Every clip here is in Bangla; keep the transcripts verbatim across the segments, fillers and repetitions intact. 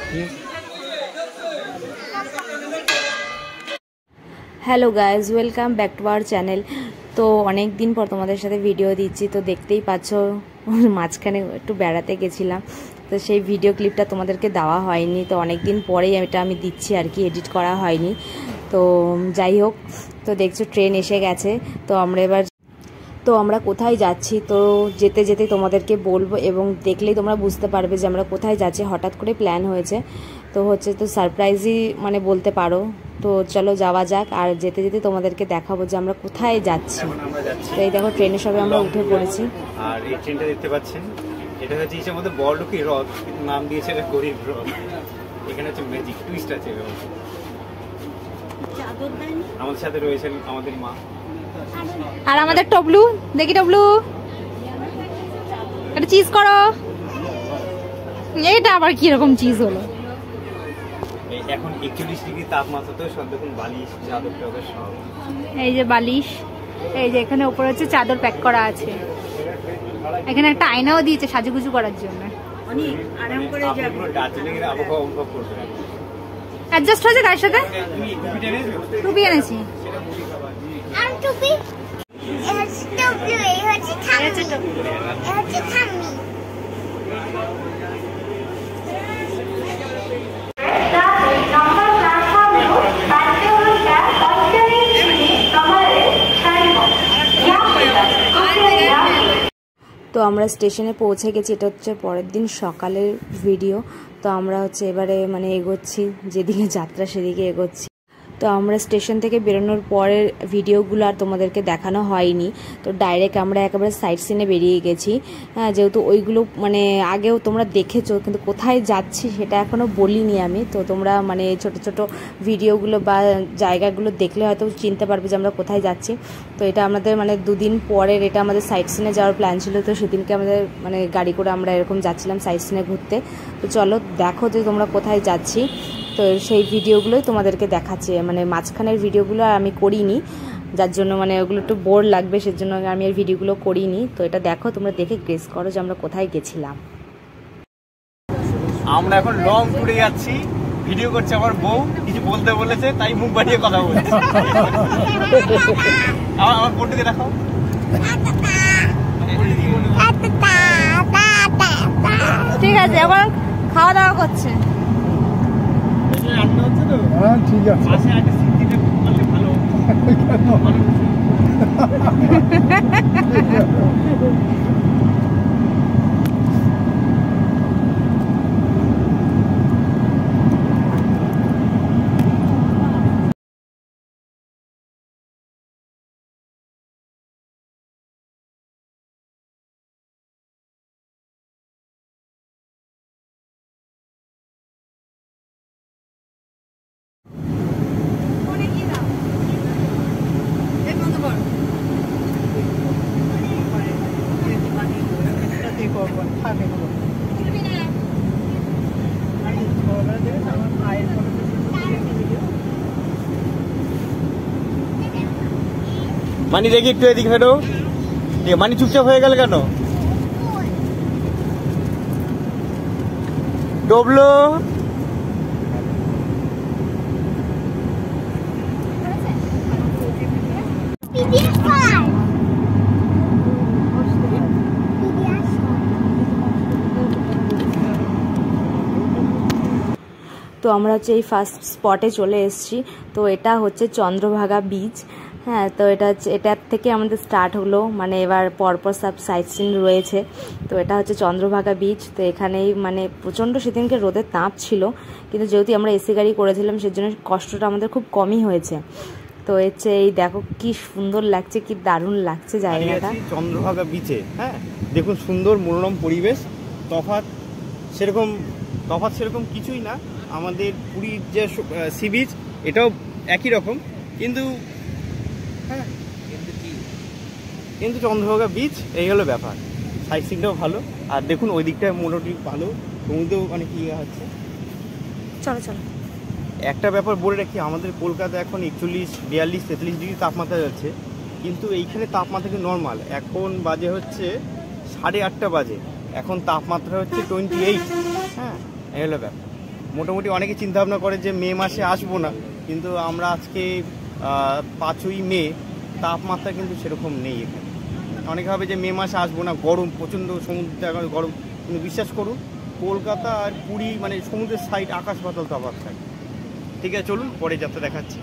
Hello guys, welcome back to our channel. তো অনেক দিন পর তোমাদের সাথে ভিডিও দিচ্ছি, তো দেখতেই পাচ্ছ মাঝখানে একটু বেড়াতে গেছিলাম, তো সেই ভিডিও ক্লিপটা তোমাদেরকে দেওয়া হয়নি। তো অনেক দিন পরেই এটা আমি দিচ্ছি আর কি, এডিট করা হয়নি। তো যাই হোক, তো দেখছো ট্রেন এসে গেছে। তো আমরা এবার তো আমরা কোথায় যাচ্ছি, তো যেতে যেতে তোমাদেরকে বলবো এবং দেখলেই তোমরা বুঝতে পারবে যে আমরা কোথায় যাচ্ছি। হঠাৎ করে প্ল্যান হয়েছে, তো হচ্ছে তো সারপ্রাইজই মানে বলতে পারো। তো চলো যাওয়া যাক, আর যেতে যেতে তোমাদেরকে দেখাবো যে আমরা কোথায় যাচ্ছি। তো এই দেখো ট্রেনের সবে আমরা উঠে পড়েছি। আর এই ট্রেনটা দেখতে পাচ্ছেন, এটা হচ্ছে ইসের মধ্যে বড়লোকি রথ, নাম দিয়েছে এটা গরিব রথ। এখানে হচ্ছে ম্যাজিক টুইস্ট আছে। আমাদের সাথে রয়েছেন আমাদের মা আর আমাদের টবলু। দেখি টবলু, এটা চিজ করো। এটা আবার কিরকম চিজ হলো? এখন একচল্লিশ ডিগ্রি তাপমাত্রাতেও সব দেখুন বালিশ, চাদর টাদর সব। এই যে বালিশ, এই যে এখানে উপরে হচ্ছে চাদর প্যাক করা আছে। এখানে একটা আয়নাও দিয়েছে সাজুগুজু করার জন্য। অনেক আরাম করে যাবে। পুরো দার্জিলিং এর আবহাওয়া অনুভব করবেন। অ্যাডজাস্ট হয়েছে তার সাথে। টুপি এনেছি। আর টুপি হচ্ছে টুপি, এই হচ্ছে থামি, এই হচ্ছে থামি। তো আমরা স্টেশনে পৌঁছে গেছি। এটা হচ্ছে পরের দিন সকালের ভিডিও। তো আমরা হচ্ছে এবারে মানে এগোচ্ছি, যেদিকে যাত্রা সেদিকে এগোচ্ছি। তো আমরা স্টেশন থেকে বেরোনোর পরের ভিডিওগুলো আর তোমাদেরকে দেখানো হয়নি। তো ডাইরেক্ট আমরা একেবারে সাইড সিনে বেরিয়ে গেছি। হ্যাঁ, যেহেতু ওইগুলো মানে আগেও তোমরা দেখেছো, কিন্তু কোথায় যাচ্ছি সেটা এখনও বলিনি আমি। তো তোমরা মানে ছোট ছোট ভিডিওগুলো বা জায়গাগুলো দেখলে হয়তো চিনতে পারবে যে আমরা কোথায় যাচ্ছি। তো এটা আমাদের মানে দুদিন পরের, এটা আমাদের সাইড সিনে যাওয়ার প্ল্যান ছিল। তো সেদিনকে আমাদের মানে গাড়ি করে আমরা এরকম যাচ্ছিলাম সাইড সিনে ঘুরতে। তো চলো দেখো যে তোমরা কোথায় যাচ্ছি। তো সেই ভিডিওগুলোই তোমাদেরকে দেখাচ্ছি, মানে মাঝখানের ভিডিওগুলো আমি করিনি, যার জন্য মানে ওগুলো একটু বোর লাগবে, সেজন্য আমি আর ভিডিওগুলো করিনি। তো এটা দেখো, তোমরা দেখে গেস করো যে আমরা কোথায় গেছিলাম। আমরা এখন লং ট্যুরে যাচ্ছি। ভিডিও করছে আমার বউ, কিছু বলতে বলেছে তাই মুখ বাড়িয়ে কথা বলছে। আমার আমার বোনটাকে দেখাও। ঠিক আছে, এখন খাওয়া দাওয়া করছে। হ্যাঁ ঠিক আছে। পাশে একটা সিট দিলে ভালো। মানি দেখি একটু এদিকে ফেরো। মানি চুপচাপ হয়ে গেল কেন? ডবলো তো আমরা হচ্ছে এই ফার্স্ট স্পটে চলে এসেছি। তো এটা হচ্ছে চন্দ্রভাগা বিচ। হ্যাঁ, তো এটা হচ্ছে এটার থেকে আমাদের স্টার্ট হলো, মানে এবার পরপর সব সাইট সিন রয়েছে। তো এটা হচ্ছে চন্দ্রভাগা বিচ। তো এখানেই মানে প্রচণ্ড সেদিনকে রোদের তাপ ছিল, কিন্তু যেহেতু আমরা এসি গাড়ি করেছিলাম সেজন্য কষ্টটা আমাদের খুব কমই হয়েছে। তো হচ্ছে এই দেখো কি সুন্দর লাগছে, কি দারুণ লাগছে জায়গাটা। চন্দ্রভাগা বিচে, হ্যাঁ দেখুন সুন্দর মনোরম পরিবেশ। তফাৎ সেরকম তফাৎ সেরকম কিছুই না। আমাদের পুরীর যে সি বিচ, এটাও একই রকম, কিন্তু হ্যাঁ কিন্তু চন্দ্রভাগা বিচ এই হলো ব্যাপার। সাইট সিনটাও ভালো, আর দেখুন ওই দিকটায় মোটামুটি ভালো, সমুদ্রেও অনেক ইয়ে আছে। চলো চলো। একটা ব্যাপার বলে রাখি, আমাদের কলকাতা এখন একচল্লিশ বিয়াল্লিশ তেতাল্লিশ ডিগ্রি তাপমাত্রা যাচ্ছে, কিন্তু এইখানে তাপমাত্রা কিন্তু নর্মাল। এখন বাজে হচ্ছে সাড়ে আটটা বাজে, এখন তাপমাত্রা হচ্ছে টোয়েন্টি এইট। হ্যাঁ এই হলো ব্যাপার। মোটামুটি অনেকে চিন্তা ভাবনা করে যে মে মাসে আসবো না, কিন্তু আমরা আজকে পাঁচই মে, তাপমাত্রা কিন্তু সেরকম নেই এখানে। অনেকে ভাবে যে মে মাসে আসবো না, গরম প্রচণ্ড, সমুদ্রে গরম, কিন্তু বিশ্বাস করুন কলকাতা আর পুরী মানে সমুদ্রের সাইড আকাশ পাতাল তফাৎ থাকে। ঠিক আছে, চলুন পরে যাত্রা দেখাচ্ছি।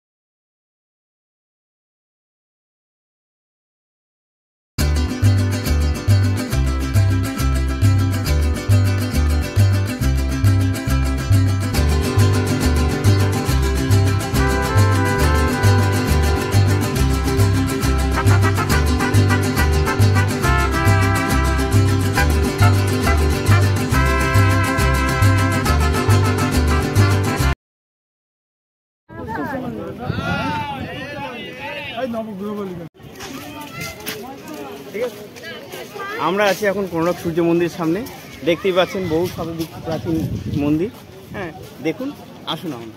ঠিক আছে, আমরা আছি এখন কোনারক সূর্য মন্দিরের সামনে। দেখতেই পাচ্ছেন বহু শতাব্দীর প্রাচীন মন্দির। হ্যাঁ দেখুন, আসুন আমার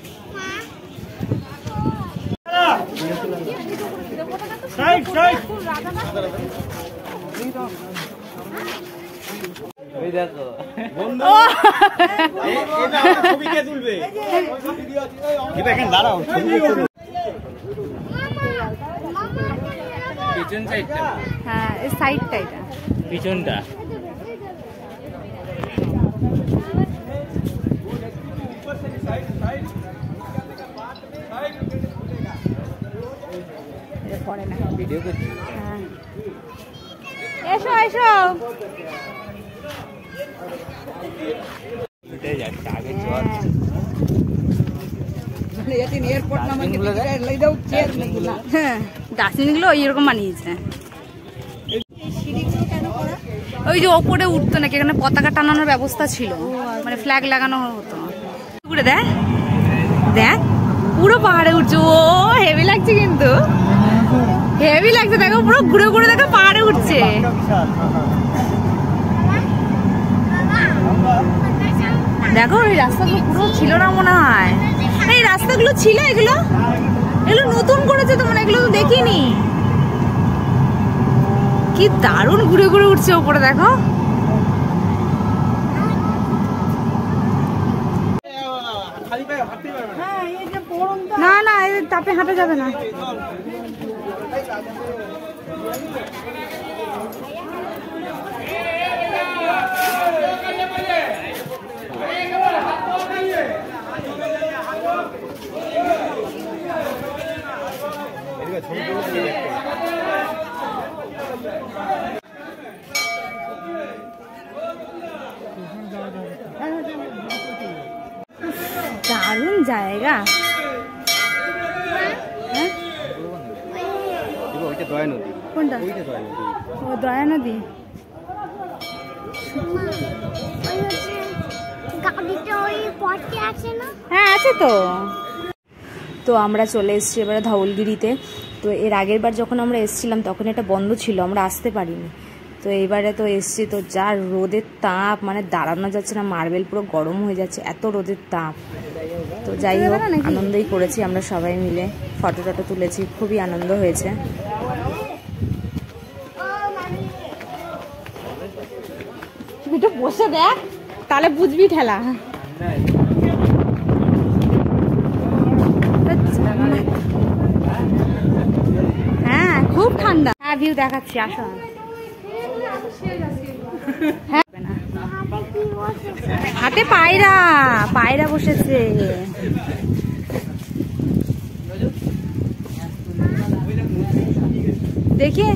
দাঁড়াও। পিছন সাইডটা, হ্যাঁ এই সাইডটা, এটা পিছনটা। পরে না ভিডিও করছি। হ্যাঁ এসো এসো। ডাস্টবিনগুলো এইরকম বানিয়েছে। ওই যে ওপরে উঠতো নাকি, এখানে পতাকা টানানোর ব্যবস্থা ছিল, মানে ফ্ল্যাগ লাগানো হতো। ঘুরে দেখ দেখ, পুরো পাহাড়ে উঠছে। ও হেভি লাগছে, কিন্তু হেভি লাগছে। দেখো পুরো ঘুরে ঘুরে দেখো পাহাড়ে উঠছে। দেখো এই রাস্তাগুলো পুরো ছিল না মনে হয়। এই রাস্তাগুলো ছিল, এগুলো এগুলো নতুন করেছে তো, মানে এগুলো তো দেখিনি। কি দারুণ ঘুরে ঘুরে উঠছে ওপরে, দেখো। না না এই তাপে হাঁটা যাবে না। দারুণ জায়গা। দয়া নদী। কোনটা? ও দয়া নদী। হ্যাঁ আছে তো। তো আমরা চলে এসেছি এবারে ধওলগিরিতে। তো এর আগের বার যখন আমরা এসেছিলাম তখন এটা বন্ধ ছিল, আমরা আসতে পারিনি। তো এইবারে তো এসছি, তো যা রোদের তাপ, মানে দাঁড়ানো যাচ্ছে না, মার্বেল পুরো গরম হয়ে যাচ্ছে, এত রোদের তাপ। তো যাই হোক, আনন্দই করেছি আমরা সবাই মিলে, ফটো টটো তুলেছি, খুবই আনন্দ হয়েছে। একটু বসে দেখ, তাহলে বুঝবি ঠেলা। হ্যাঁ খুব ঠান্ডা। হ্যাঁ ভিউ দেখাচ্ছি, আসো। হ্যাঁ হাতে পায়রা, পায়রা বসেছে। দেখি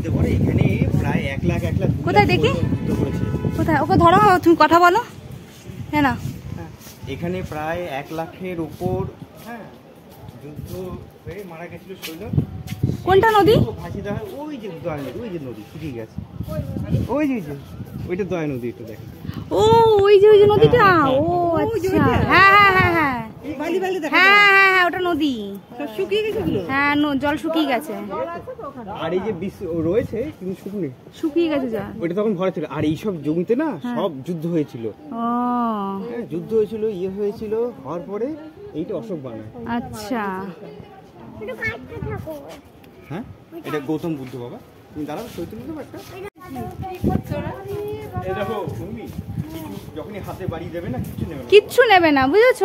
কোথায়, দেখি কোথায়, ওকে ধরো, তুমি কথা বলো। হ্যাঁ না, এখানে প্রায় এক লাখের উপর হ্যাঁ যুদ্ধ হয়ে মারা গেছিল সৈন্য। কোনটা নদী? ভাসি দেওয়া হয় ওই যে দয়া নদী, ওই যে নদী শুকিয়ে গেছে, ওই যে ওইটা দয়া নদী, একটু দেখেন। ও ওই যে ওই যে নদীটা, ও আচ্ছা, হ্যাঁ হ্যাঁ হ্যাঁ হ্যাঁ হ্যাঁ হ্যাঁ ওটা নদী, শুকিয়ে গেছে। হ্যাঁ জল শুকিয়ে গেছে। আর এই যে রয়েছে কিন্তু শুকনো, শুকিয়ে গেছে জল, ওইটা তখন ভরা ছিল। আর এইসব জমিতে না সব যুদ্ধ হয়েছিল। ও হ্যাঁ যুদ্ধ হয়েছিল, ইয়ে হয়েছিল, হওয়ার পরে এইটা অশোক বানায়। আচ্ছা হ্যাঁ এটা গৌতম বুদ্ধ বাবা। তুমি দাঁড়াও, সই তুলে দেবো একটা। এই দেখো তুমি যখনই হাতে বাড়ি দেবে না কিছু নেবে না, কিচ্ছু নেবে না, বুঝেছো?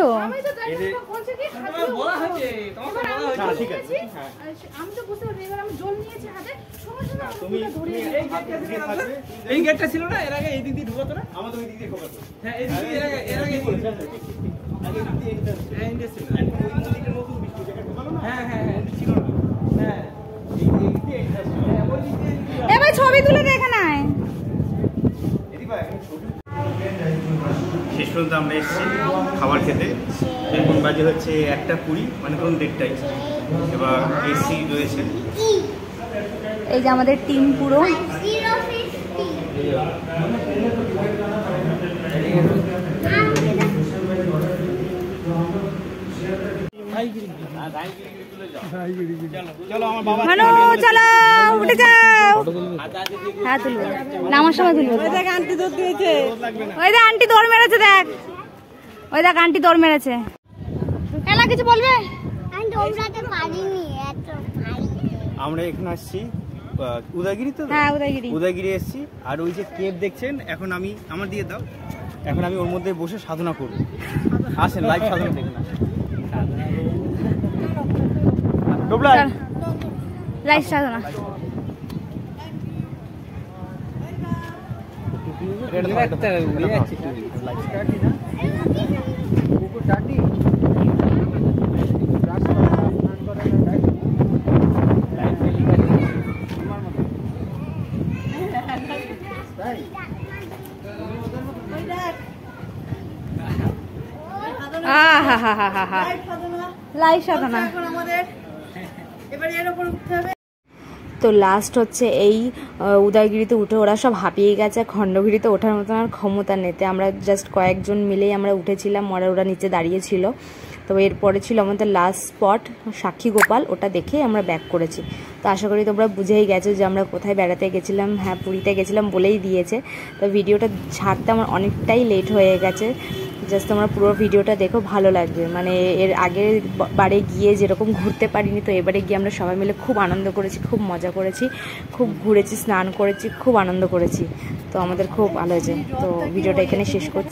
ঠিক আছে। হ্যাঁ আমি তো বুঝতে পারি, এবার আমি জল নিয়েছি হাতে, সমস্যা না, তুমি তুমি এই গেটটা ছিল না এর আগে, এই দিক দিয়ে ঢুকাতো না? আমাদের ওই দিক দিয়ে ঢোকাতো। হ্যাঁ এই দিক দিয়ে এর আগে এর আগে আগে দিক দিয়ে হ্যাঁ ইন্ডাস্ট্রি ওই দিকটা নতুন বিষ্ণু জায়গা ঢোকালো না, হ্যাঁ হ্যাঁ হ্যাঁ ছিল না। হ্যাঁ এই দিক দিয়ে ইন্ডাস্ট্রি, হ্যাঁ ওই দিক দিয়ে এ ভাই ছবি তুলে দেখে নাই। এদিকে ভাই ছবি। শেষ পর্যন্ত আমরা এসেছি খাবার খেতে। এখন বাজে হচ্ছে একটা কুড়ি, মানে ধরুন দেড়টাই। এবার এসি রয়েছে। এই যে আমাদের টিম পুরো। জিরো ফিফটি চলো আমার বাবা মানু চলো উঠে যাও। হ্যাঁ তুলবো, নামার সময় তুলবো। ওই দেখ আন্টি দৌড় দিয়েছে, ওই দেখ আন্টি দৌড় মেরেছে, দেখ ওই দেখ আন্টি দৌড় মেরেছে। এলা কিছু বলবে? আমি দৌড়াতে পারিনি, এত ভারী। আমরা এখানে আসছি উদয়গিরি তো, হ্যাঁ উদয়গিরি। উদয়গিরি এসেছি। আর ওই যে কেভ দেখছেন, এখন আমি আমার দিয়ে দাও, এখন আমি ওর মধ্যে বসে সাধনা করব। আসেন লাইভ সাধনা দেখুন। লাইভ সাধনা। লাইভ সাধনা। তো লাস্ট হচ্ছে এই উদয়গিরিতে উঠে ওরা সব হাঁপিয়ে গেছে, খণ্ডগিরিতে ওঠার মতন আর ক্ষমতা নেতে আমরা জাস্ট কয়েকজন মিলেই আমরা উঠেছিলাম, ওরা ওরা নিচে দাঁড়িয়েছিল। তো এরপরে ছিল আমাদের লাস্ট স্পট সাক্ষী গোপাল, ওটা দেখেই আমরা ব্যাক করেছি। তো আশা করি তোমরা বুঝেই গেছো যে আমরা কোথায় বেড়াতে গেছিলাম। হ্যাঁ পুরীতে গেছিলাম বলেই দিয়েছে। তো ভিডিওটা ছাড়তে আমার অনেকটাই লেট হয়ে গেছে, জাস্ট তোমরা পুরো ভিডিওটা দেখো, ভালো লাগবে। মানে এর আগের বারে গিয়ে যেরকম ঘুরতে পারিনি, তো এবারে গিয়ে আমরা সবাই মিলে খুব আনন্দ করেছি, খুব মজা করেছি, খুব ঘুরেছি, স্নান করেছি, খুব আনন্দ করেছি। তো আমাদের খুব ভালো হয়েছে। তো ভিডিওটা এখানে শেষ করছি।